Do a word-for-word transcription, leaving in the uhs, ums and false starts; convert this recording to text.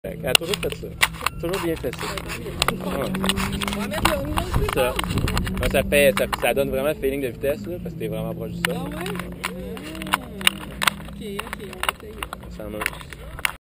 Elle a toujours fait ça. Toujours bien fait ça. On va mettre le rouleau plus C'est ça. fort. Moi, ça, fait, ça, ça donne vraiment le feeling de vitesse, là, parce que t'es vraiment proche du sol. Ah ouais? Ah. Ok, ok, on va essayer. Ça marche.